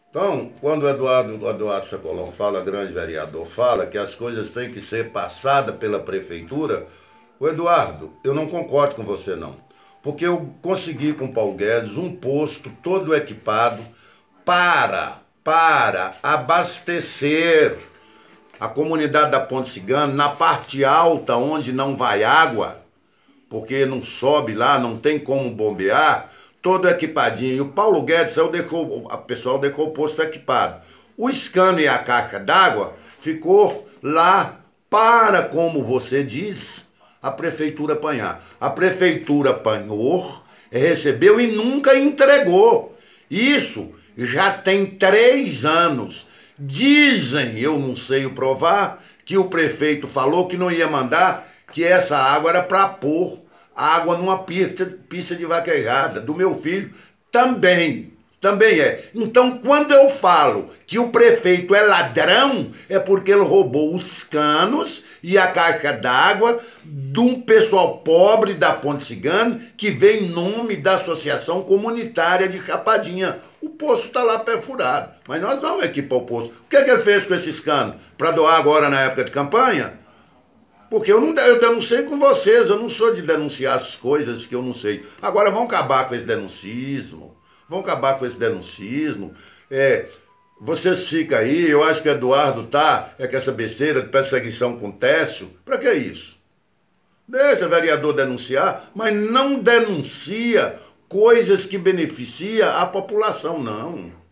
Então, quando o Eduardo Chacolão fala, grande vereador, fala que as coisas têm que ser passadas pela prefeitura, o Eduardo, eu não concordo com você não. Porque eu consegui com o Paulo Guedes um posto todo equipado para abastecer a comunidade da Ponte Cigano na parte alta onde não vai água, porque não sobe lá, não tem como bombear, todo equipadinho. E o Paulo Guedes, o pessoal deixou o posto equipado. O escano e a caixa d'água ficou lá para, como você diz, a prefeitura apanhar. A prefeitura apanhou, recebeu e nunca entregou. Isso já tem 3 anos. Dizem, eu não sei o provar, que o prefeito falou que não ia mandar, que essa água era para pôr água numa pista de vaquejada do meu filho. Também é. Então, quando eu falo que o prefeito é ladrão, é porque ele roubou os canos e a caixa d'água de um pessoal pobre da Ponte Cigano que vem em nome da Associação Comunitária de Chapadinha. O poço está lá perfurado, mas nós vamos equipar o poço. O que ele fez com esses canos? Para doar agora na época de campanha? Porque eu denunciei com vocês, eu não sou de denunciar as coisas que eu não sei. Agora vão acabar com esse denuncismo. Vão acabar com esse denuncismo. Vocês ficam aí, eu acho que o Eduardo tá, com essa besteira de perseguição com o Técio. Para que isso? Deixa o vereador denunciar, mas não denuncia coisas que beneficiam a população, não.